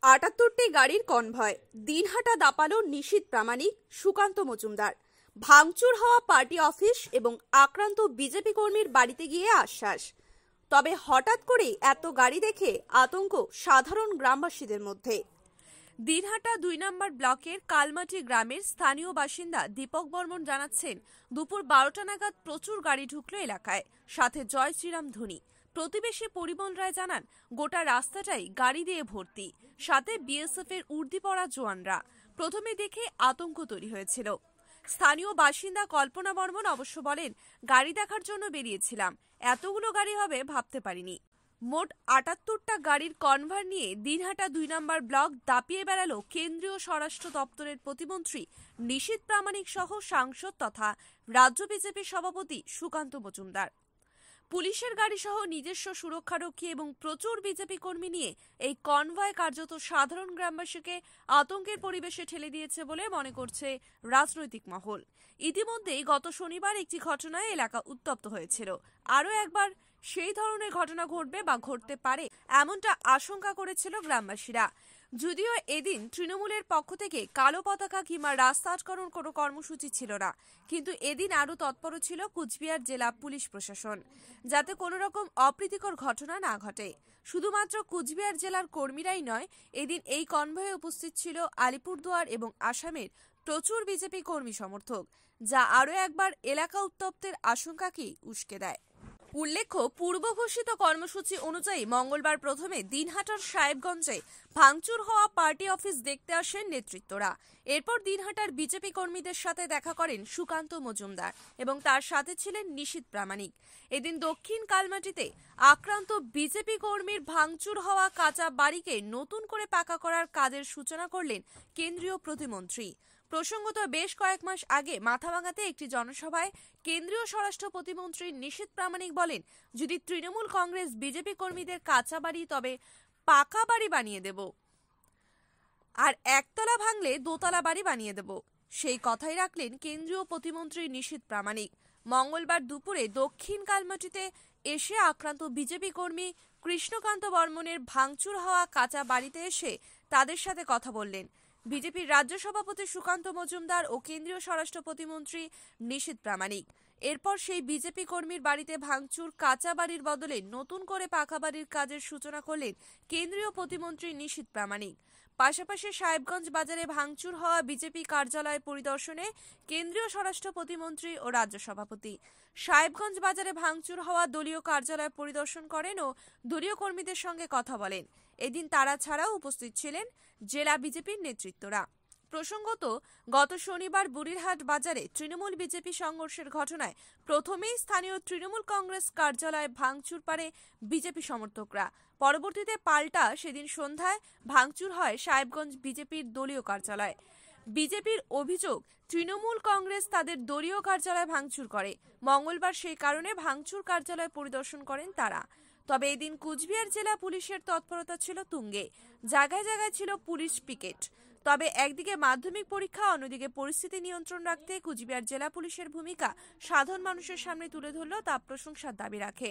78টি গাড়ির কনভয় দিনহাটা দাপালো নিশীথ প্রামাণিক, সুকান্ত মজুমদার। ভাঙচুর হওয়া পার্টি অফিস এবং আক্রান্ত বিজেপি কর্মীর বাড়িতে গিয়ে আশ্বাস। তবে হঠাৎ করেই এত গাড়ি দেখে আতঙ্ক সাধারণ গ্রামবাসীদের মধ্যে। দিনহাটা 2 নম্বর ব্লকের কালমাটি গ্রামের স্থানীয় বাসিন্দা দীপক বর্মন জানাচ্ছেন, দুপুর 12টা নাগাদ প্রচুর গাড়ি ঢুকলো এলাকায়, সাথে জয় শ্রীরাম ধ্বনি। প্রতিবেশী পরিমল রায় জানান, গোটা রাস্তাটাই গাড়ি দিয়ে ভর্তি, সাথে বিএসএফ এর উর্দি পরা জওয়ানরা। প্রথমে দেখে আতঙ্ক তৈরি হয়েছিল। স্থানীয় বাসিন্দা কল্পনা বর্মন অবশ্য বলেন, গাড়ি দেখার জন্য বেরিয়েছিলাম, এতগুলো গাড়ি হবে ভাবতে পারিনি। মোট 78টা গাড়ির কনভয় নিয়ে দিনহাটা 2 নম্বর ব্লক দাপিয়ে বেড়াল কেন্দ্রীয় স্বরাষ্ট্র দপ্তরের প্রতিমন্ত্রী নিশীথ প্রামাণিক সহ সাংসদ তথা রাজ্য বিজেপি সভাপতি সুকান্ত মজুমদার। পুলিশের গাড়ি সহ নিজস্ব সুরক্ষারক্ষী এবং প্রচুর বিজেপি কর্মী নিয়ে এই কনভয় কার্যত সাধারণ গ্রামবাসীকে আতঙ্কের পরিবেশে ঠেলে দিয়েছে বলে মনে করছে রাজনৈতিক মহল। ইতিমধ্যেই গত শনিবার একটি ঘটনায় এলাকা উত্তপ্ত হয়েছিল। আরও একবার সেই ধরনের ঘটনা ঘটবে বা ঘটতে পারে এমনটা আশঙ্কা করেছিল গ্রামবাসীরা। যদিও এদিন তৃণমূলের পক্ষ থেকে কালো পতাকা কিংবা রাস্তা আটকানোর কোনো কর্মসূচি ছিল না, কিন্তু এদিন আরও তৎপর ছিল কুচবিহার জেলা পুলিশ প্রশাসন, যাতে কোনো রকম অপ্রীতিকর ঘটনা না ঘটে। শুধুমাত্র কুচবিহার জেলার কর্মীরাই নয়, এদিন এই কনভয়ে উপস্থিত ছিল আলিপুরদুয়ার এবং আসামের প্রচুর বিজেপি কর্মী সমর্থক, যা আরও একবার এলাকা উত্তপ্তের আশঙ্কাকেই উস্কে দেয়। উল্লেখ্য, পূর্ব ঘোষিত কর্মসূচি অনুযায়ী মঙ্গলবার প্রথমে দিনহাটার সাহেবগঞ্জে ভাঙচুর হওয়া পার্টি অফিস দেখতে আসেন নেতৃত্বরা। এরপর দিনহাটার বিজেপি কর্মীদের সাথে দেখা করেন সুকান্ত মজুমদার এবং তার সাথে ছিলেন নিশীথ প্রামাণিক। এদিন দক্ষিণ কালমাটিতে আক্রান্ত বিজেপি কর্মীর ভাঙচুর হওয়া কাঁচা বাড়িকে নতুন করে পাকা করার কাজের সূচনা করলেন কেন্দ্রীয় প্রতিমন্ত্রী। প্রসঙ্গত, বেশ কয়েক মাস আগে মাথাভাঙাতে একটি জনসভায় কেন্দ্রীয় স্বরাষ্ট্র প্রতিমন্ত্রী নিশীথ প্রামাণিক বলেন, যদি তৃণমূল কংগ্রেস বিজেপি কর্মীদের কাঁচা বাড়ি তবে পাকা বাড়ি বানিয়ে দেব, আর একতলা ভাঙলে দোতলা বাড়ি বানিয়ে দেব। সেই কথাই রাখলেন কেন্দ্রীয় প্রতিমন্ত্রী নিশীথ প্রামাণিক। মঙ্গলবার দুপুরে দক্ষিণ কালমাটিতে এসে আক্রান্ত বিজেপি কর্মী কৃষ্ণকান্ত বর্মনের ভাঙচুর হওয়া কাঁচা বাড়িতে এসে তাদের সাথে কথা বললেন বিজেপির রাজ্য সভাপতি সুকান্ত মজুমদার ও কেন্দ্রীয় স্বরাষ্ট্র প্রতিমন্ত্রী নিশীথ প্রামাণিক। এরপর সেই বিজেপি কর্মীর বাড়িতে ভাঙচুর কাঁচা বাড়ির বদলে নতুন করে পাকা বাড়ির কাজের সূচনা করলেন কেন্দ্রীয় প্রতিমন্ত্রী নিশীথ প্রামাণিক। পাশাপাশি সাহেবগঞ্জ বাজারে ভাঙচুর হওয়া বিজেপি কার্যালয় পরিদর্শনে কেন্দ্রীয় স্বরাষ্ট্র প্রতিমন্ত্রী ও রাজ্য সভাপতি। সাহেবগঞ্জ বাজারে ভাঙচুর হওয়া দলীয় কার্যালয় পরিদর্শন করেন ও দলীয় কর্মীদের সঙ্গে কথা বলেন। এদিন তারা ছাড়াও উপস্থিত ছিলেন জেলা বিজেপির নেতৃত্বরা। প্রসঙ্গত, গত শনিবার বুড়িরহাট বাজারে তৃণমূল বিজেপি সংঘর্ষের ঘটনায় প্রথমেই স্থানীয় তৃণমূল কংগ্রেস কার্যালয়ে ভাঙচুর পারে বিজেপি সমর্থকরা। পরবর্তীতে পাল্টা সেদিন সন্ধ্যায় ভাঙচুর হয় সাহেবগঞ্জ বিজেপির দলীয় কার্যালয়। বিজেপির অভিযোগ, তৃণমূল কংগ্রেস তাদের দলীয় কার্যালয় ভাঙচুর করে। মঙ্গলবার সেই কারণে ভাঙচুর কার্যালয় পরিদর্শন করেন তারা। তবে এদিন কুচবিহার জেলা পুলিশের তৎপরতা ছিল তুঙ্গে, জায়গায় জায়গায় ছিল পুলিশ পিকেট। তবে একদিকে মাধ্যমিক পরীক্ষা, অন্যদিকে পরিস্থিতি নিয়ন্ত্রণ রাখতে কুচবিহার জেলা পুলিশের ভূমিকা সাধারণ মানুষের সামনে তুলে ধরলেও তা প্রশংসার দাবি রাখে।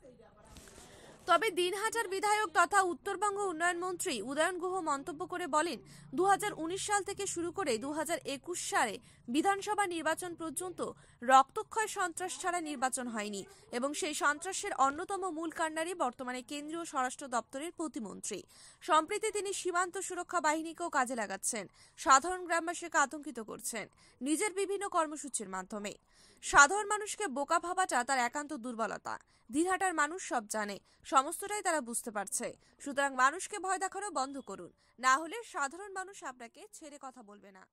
তবে দিনহাটার বিধায়ক তথা উত্তরবঙ্গ উন্নয়ন মন্ত্রী উদয়ন গুহ মন্তব্য করে বলেন, 2019 সাল থেকে শুরু করে 2021 সালে বিধানসভা নির্বাচন পর্যন্ত রক্তক্ষয় সন্ত্রাস ছাড়া নির্বাচন হয়নি এবং সেই সন্ত্রাসের অন্যতম মূল কাণ্ডারি বর্তমানে কেন্দ্রীয় স্বরাষ্ট্র দপ্তরের প্রতিমন্ত্রী। সম্প্রতি তিনি সীমান্ত সুরক্ষা বাহিনীকেও কাজে লাগাচ্ছেন, সাধারণ গ্রামবাসীকে আতঙ্কিত করছেন নিজের বিভিন্ন কর্মসূচির মাধ্যমে। সাধারণ মানুষকে বোকা ভাবাটা তার একান্ত দুর্বলতা। দিনহাটার মানুষ সব জানে, সমস্তটাই তারা বুঝতে পারছে। সুতরাং মানুষকে ভয় দেখানো বন্ধ করুন, না হলে সাধারণ মানুষ আপনাকে ছেড়ে কথা বলবে না।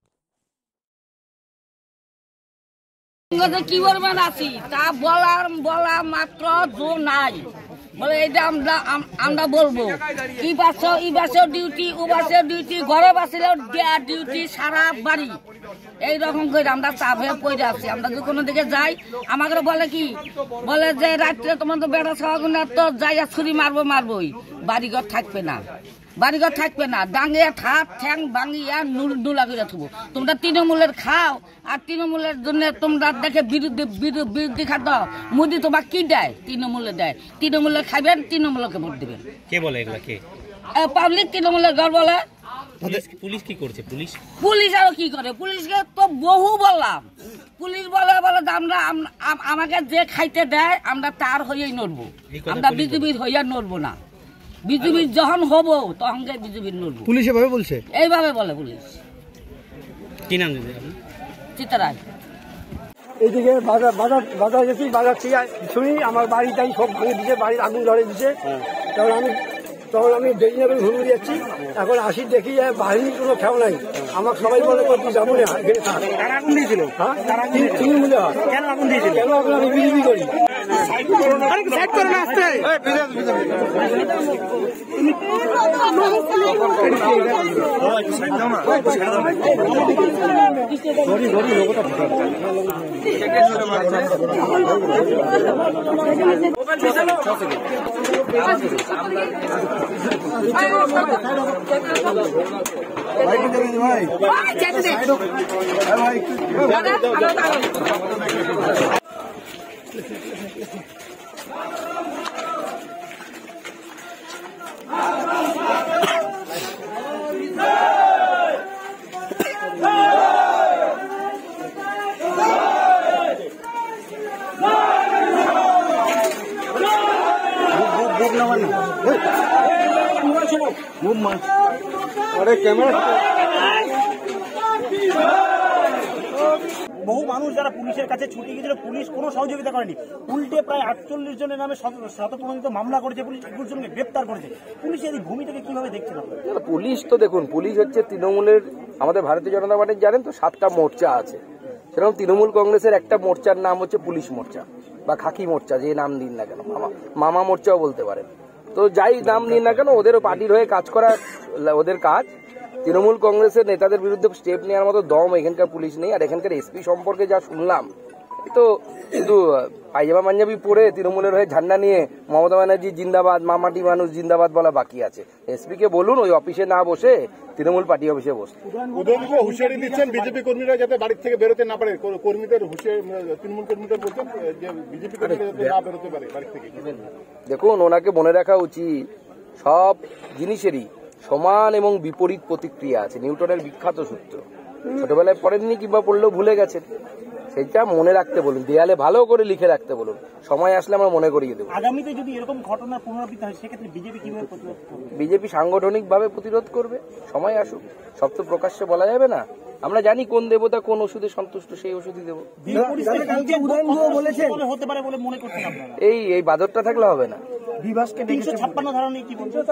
কি করবেন আছি তা বলা মাত্র জোর নাই, বলে এটা আমরা বলবো। ই বাসের ডিউটি, ও বাসের ডিউটি, ঘরে বাসিল ডিউটি, সারা বাড়ি এইরকম করে আমরা চাপ হয়ে পড়ে আছি। আমরা যদি কোনো দিকে যাই, আমাকে বলে কি বলে যে রাত্রে তোমার তো বেড়া খাওয়া তো যাইয়া ছুরি মারবোই, বাড়িঘর থাকবে না, ডাঙিয়া হাত ঠ্যাং ভাঙিয়া নুলা করে থাকবো। তোমরা তৃণমূলের খাও, আর তৃণমূলের জন্য তোমরা দেখে বিরোধী খাদ্য মোদি তোমার কি দেয়, তৃণমূলে দেয়। তৃণমূলে খাবেন, তৃণমূলকে ভোট দেবেন। কে বলে এগুলা? কে? পাবলিক তৃণমূলের ঘর বলে। পুলিশ কি করছে? পুলিশ আরো কি করে? পুলিশকে তো বহু বললাম, পুলিশ বলে বলে আমরা আমাকে যে খাইতে দেয় আমরা তার হইয়াই নড়বো, আমরা বিজেপির হইয়া নড়বো না। বিজেপির যখন হবো তখন বিজেপির নড়বো। পুলিশ এভাবে বলছে? এইভাবে বলে পুলিশ। কি নাম দিদি? চিত্তরায়। এইদিকে বাজার গেছি, বাজার থেকে শুনি আমার বাড়িটাই সব ভাঙে দিচ্ছে, বাড়ির আগুন ধরে দিচ্ছে। তখন আমি বেরিয়ে ঘুরে যাচ্ছি, এখন আসি দেখি বাহিনীর কোনো খেয়াল নাই। আমার সবাই বলে তুই যাবো না, কারা আগুন দিয়েছিল? হ্যাঁ তৃণমূলে হয়। কেন আগুন দিয়েছিল? কেন আমি বিজেপি করি। বহু মানুষ যারা পুলিশের কাছে ছুটে গিয়েছিল, পুলিশ কোনো সহযোগিতা করেনি, উল্টে প্রায় 48 জনের নামে শতপ্রণোদিত মামলা করেছে, পুলিশ 21 জনকে গ্রেপ্তার করেছে। পুলিশের এই ভূমিটাকে কিভাবে দেখছেন আপনারা? পুলিশ তো দেখুন, পুলিশ হচ্ছে তৃণমূলের, আমাদের ভারতীয় জনতা পার্টির জানেন তো 7টা মোর্চা আছে, সেরকম তৃণমূল কংগ্রেসের একটা মোর্চার নাম হচ্ছে পুলিশ মোর্চা বা খাকি মোর্চা, যে নাম দিন না কেন, মামা মোর্চাও বলতে পারেন। তো যাই নাম দিন না কেন, ওদেরও পার্টির হয়ে কাজ করা ওদের কাজ। তৃণমূল কংগ্রেসের নেতাদের বিরুদ্ধে স্টেপ নেওয়ার মতো দম এখানকার পুলিশ নেই। আর এখানকার এসপি সম্পর্কে যা শুনলাম, তো শুধু পায়জামা পাঞ্জাবি পরে তৃণমূলের হয়ে ঝান্ডা নিয়ে মমতা ব্যানার্জি জিন্দাবাদ, মামাটি মানুষ জিন্দাবাদ বলা বাকি আছে। এসপি কে বলুন ওই অফিসে না বসে তৃণমূল পার্টি অফিসে বসে। উদয়নকে হুঁশিয়ারি দিচ্ছেন বিজেপি কর্মীরা যাতে বাড়ি থেকে বেরোতে না পারে, কর্মীদের তৃণমূল কর্মীদের বলছেন যে বিজেপি কর্মীরা যাতে না বেরোতে পারে বাড়ি থেকে। দেখুন, ওনাকে মনে রাখা উচিত সব জিনিসেরই সমান এবং বিপরীত প্রতিক্রিয়া আছে। নিউটনের বিখ্যাত সূত্র ছোটবেলায় পড়েননি কিংবা পড়লেও ভুলে গেছেন, সেটা মনে রাখতে বলুন, দেয়ালে ভালো করে লিখে রাখতে বলুন, সময় আসলে আমরা মনে করিয়ে দেবো। আগামীতে যদি এরকম ঘটনার পুনরাবৃত্তি হয় সেক্ষেত্রে বিজেপি কিভাবে প্রতিরোধ করবে? বিজেপি সাংগঠনিক ভাবে প্রতিরোধ করবে, সময় আসুক। সব তো প্রকাশ্যে বলা যাবে না। আমরা জানি কোন দেবতা কোন ওষুধে সন্তুষ্ট, সেই ওষুধই দেবো। হতে পারে বলে মনে করছেন আপনারা? এই বাদরটা থাকলে হবে না। 356 ধারা নিয়ে কি বলছেন?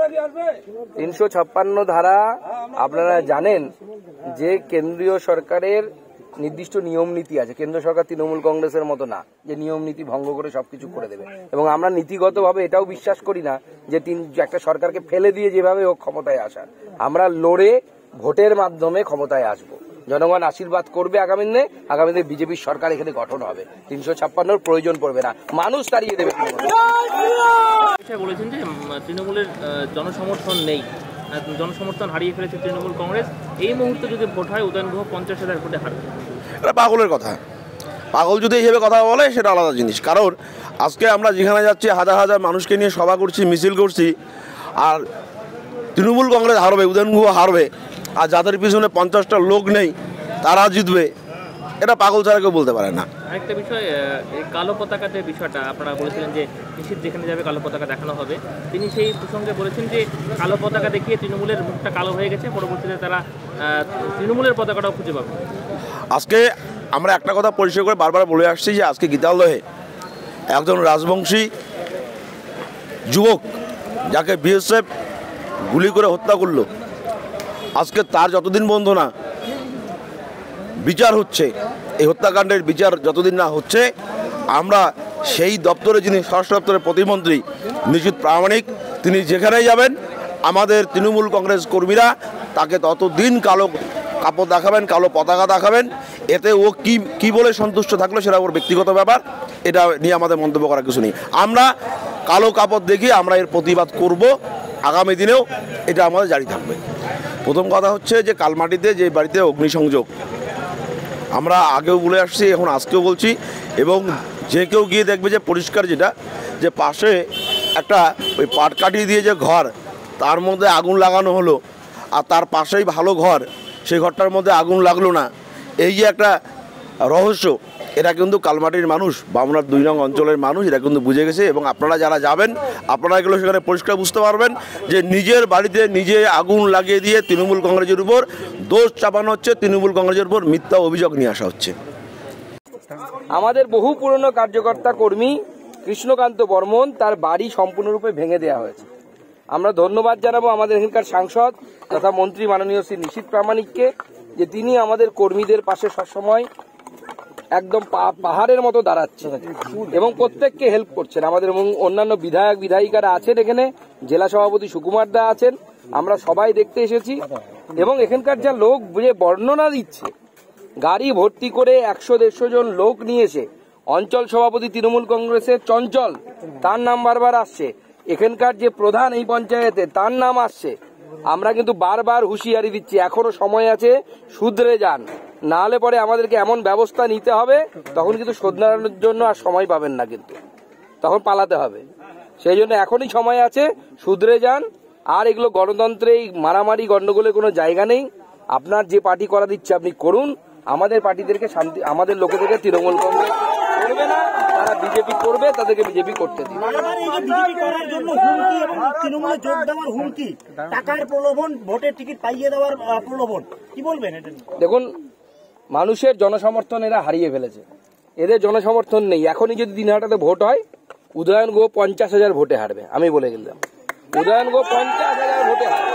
356 ধারা আপনারা জানেন যে কেন্দ্রীয় সরকারের নির্দিষ্ট নিয়ম নীতি আছে। কেন্দ্র সরকার তৃণমূল কংগ্রেসের মতো না যে নিয়ম নীতি ভঙ্গ করে সবকিছু করে দেবে। এবং আমরা নীতিগতভাবে এটাও বিশ্বাস করি না যে একটা সরকারকে ফেলে দিয়ে যেভাবে ও ক্ষমতায় আসা। আমরা লড়ে ভোটের মাধ্যমে ক্ষমতায় আসবো, জনগণ আশীর্বাদ করবে। আগামীতে বিজেপির সরকার এখানে গঠন হবে, 356 প্রয়োজন পড়বে না, মানুষ তাড়িয়ে দেবে। বলেছেন যে তৃণমূলের জনসমর্থন নেই, জনসমর্থন হারিয়ে ফেলেছে তৃণমূল কংগ্রেস। এই মুহূর্তে যদি ভোট হয় উদয়ন গুহ 50,000 ভোটে হারবে। এটা পাগলের কথা। পাগল যদি এইভাবে কথা বলে সেটা আলাদা জিনিস। কারণ আজকে আমরা যেখানে যাচ্ছি হাজার হাজার মানুষকে নিয়ে সভা করছি, মিছিল করছি, আর তৃণমূল কংগ্রেস হারবে, উদয়ন গুহ হারবে, আর যাদের পিছনে 50টা লোক নেই তারা জিতবে, এটা পাগল ছাড়া কেউ বলতে পারে না। আরেকটা বিষয়, এই কালো পতাকা যে বিষয়টা আপনারা বলেছিলেন যে নিষিদ্ধ যেখানে যাবে কালো পতাকা দেখানো হবে, তিনি সেই প্রসঙ্গে বলেছেন যে কালো পতাকা দেখিয়ে তৃণমূলের মুখটা কালো হয়ে গেছে, পরবর্তীতে তারা তৃণমূলের পতাকাটাও খুঁজে পাবে। আজকে আমরা একটা কথা পরিষ্কার করে বারবার বলে আসছি যে আজকে গীতালয়ে একজন রাজবংশী যুবক যাকে বিএসএফ গুলি করে হত্যা করলো, আজকে তার যতদিন বন্ধ না বিচার হচ্ছে, এই হত্যাকাণ্ডের বিচার যতদিন না হচ্ছে, আমরা সেই দপ্তরে যিনি স্বরাষ্ট্র দপ্তরের প্রতিমন্ত্রী নিশ্চিত প্রামাণিক, তিনি যেখানেই যাবেন আমাদের তৃণমূল কংগ্রেস কর্মীরা তাকে ততদিন কালো কাপড় দেখাবেন, কালো পতাকা দেখাবেন। এতে ও কি বলে সন্তুষ্ট থাকলো সেটা ওর ব্যক্তিগত ব্যাপার, এটা নিয়ে আমাদের মন্তব্য করার কিছু নেই। আমরা কালো কাপড় দেখিয়ে আমরা এর প্রতিবাদ করব, আগামী দিনেও এটা আমাদের জারি থাকবে। প্রথম কথা হচ্ছে যে কালমাটিতে যে বাড়িতে অগ্নিসংযোগ, আমরা আগেও বলে আসছি, এখন আজকেও বলছি, এবং যে কেউ গিয়ে দেখবে যে পরিষ্কার যেটা, যে পাশে একটা ওই পাটকাঠি দিয়ে যে ঘর, তার মধ্যে আগুন লাগানো হলো, আর তার পাশেই ভালো ঘর, সেই ঘরটার মধ্যে আগুন লাগলো না, এই যে একটা রহস্য, এটা কিন্তু কালমাটির মানুষ, বামুনার 2 নং অঞ্চলের মানুষ এটা কিন্তু বুঝে গেছে। এবং আপনারা যারা যাবেন আপনারা এগুলো সেখানে পরিষ্কার বুঝতে পারবেন যে নিজের বাড়িতে নিজে আগুন লাগিয়ে দিয়ে তৃণমূল কংগ্রেসের উপর দোষ চাপানো হচ্ছে, তৃণমূল কংগ্রেসের উপর মিথ্যা অভিযোগ নিয়ে আসা হচ্ছে। আমাদের বহু পুরনো কার্যকর্তা কর্মী কৃষ্ণকান্ত বর্মন, তার বাড়ি সম্পূর্ণরূপে ভেঙে দেওয়া হয়েছে। আমরা ধন্যবাদ জানাবো আমাদের এখানকার সাংসদ তথা মন্ত্রী মাননীয় শ্রী নিশীথ প্রামাণিককে, যে তিনি আমাদের কর্মীদের পাশে সবসময় একদম পাহাড়ের মতো দাঁড়াচ্ছেন এবং প্রত্যেককে হেল্প করছেন। আমাদের অন্যান্য বিধায়ক বিধায়িকারা আছেন, এখানে জেলা সভাপতি সুকুমার দা আছেন, আমরা সবাই দেখতে এসেছি। এবং এখানকার যা লোক যে বর্ণনা দিচ্ছে, গাড়ি ভর্তি করে 100-150 জন লোক নিয়ে এসে, অঞ্চল সভাপতি তৃণমূল কংগ্রেসের চঞ্চল, তার নাম বারবার আসছে, এখানকার যে প্রধান এই পঞ্চায়েতে তার নাম আসছে। আমরা কিন্তু বারবার হুঁশিয়ারি দিচ্ছি, এখনো সময় আছে, শুধরে যান, না হলে পরে আমাদেরকে এমন ব্যবস্থা নিতে হবে, তখন কিন্তু শোধরানোর জন্য আর সময় পাবেন না, কিন্তু তখন পালাতে হবে। সেই জন্য এখনই সময় আছে, শুধরে যান। আর এগুলো গণতন্ত্রে মারামারি গন্ডগোলের কোনো জায়গা নেই। আপনার যে পার্টি করা দিচ্ছে আপনি করুন, আমাদের পার্টিদেরকে শান্তি, আমাদের লোকেদেরকে তৃণমূল কংগ্রেস করবে না, তারা বিজেপি করবে, তাদেরকে বিজেপি করতে দিন। তৃণমূলে যোগ দেওয়ার হুমকি, টাকার প্রলোভন, ভোটের টিকিট পাইয়ে দেওয়ার প্রলোভন, কি বলবেন এটা? দেখুন, মানুষের জনসমর্থন এরা হারিয়ে ফেলেছে, এদের জনসমর্থন নেই। এখনই যদি দিনহাটাতে ভোট হয়, উদয়ন গুহ 50,000 ভোটে হারবে, আমি বলে গেলাম। উদয়ন গুহ 50,000 ভোটে হারবে।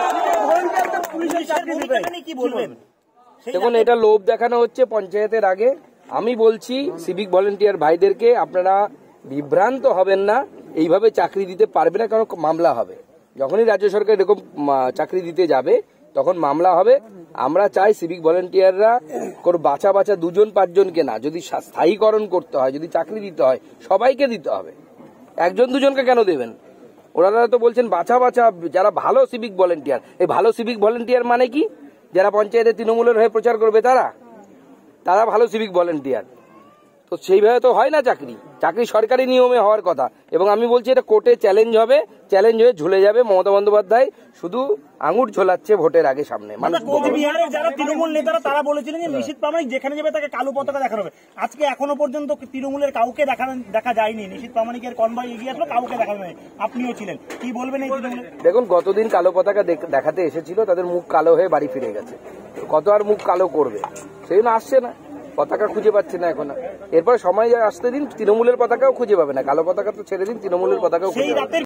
কি বলবেন? দেখুন, এটা লোভ দেখানো হচ্ছে পঞ্চায়েতের আগে। আমি বলছি সিভিক ভলেন্টিয়ার ভাইদেরকে, আপনারা বিভ্রান্ত হবেন না, এইভাবে চাকরি দিতে পারবে না, কারণ মামলা হবে। যখনই রাজ্য সরকার এরকম চাকরি দিতে যাবে তখন মামলা হবে। আমরা চাই সিভিক ভলেন্টিয়াররা কোনো বাছা 2-5 জনকে না, যদি স্থায়ীকরণ করতে হয়, যদি চাকরি দিতে হয়, সবাইকে দিতে হবে। 1-2 জনকে কেন দেবেন? ওনারা তো বলছেন বাছা যারা ভালো সিভিক ভলেন্টিয়ার। এই ভালো সিভিক ভলেন্টিয়ার মানে কি? যারা পঞ্চায়েতে তৃণমূলের হয়ে প্রচার করবে, তারা ভালো সিভিক ভলেন্টিয়ার। তো সেইভাবে তো হয় না চাকরি সরকারি নিয়মে হওয়ার কথা। এবং আমি বলছি এটা কোর্টে চ্যালেঞ্জ হবে, চ্যালেঞ্জ হয়ে ঝুলে যাবে। মমতা বন্দ্যোপাধ্যায় শুধু আঙুর ঝোলাচ্ছে ভোটের আগে সামনে। কোচবিহারের যারা তৃণমূল নেতারা তারা বলেছিলেন যে নিশীথ প্রামাণিক যেখানে যাবে তাকে কালো পতাকা দেখানো হবে। আজকে এখনো পর্যন্ত তৃণমূলের কাউকে দেখা যায়নি। নিশীথ প্রামাণিকের কনভয় এগিয়ে আসলো, কাউকে দেখানো হয়নি। আপনিও ছিলেন, কি বলবেন এই তৃণমূল? দেখুন, গতদিন কালো পতাকা দেখাতে এসেছিল, তাদের মুখ কালো হয়ে বাড়ি ফিরে গেছে। কত আর মুখ কালো করবে, সেই জন্য আসছে না, পতাকা খুঁজে পাচ্ছে না এখন। এরপরে সময় আসতে দিন, তৃণমূলের পতাকাও খুঁজে পাবে না। কালো পতাকা তো ছেড়ে দিন, তৃণমূলের পতাকাও খুঁজে পাবে না।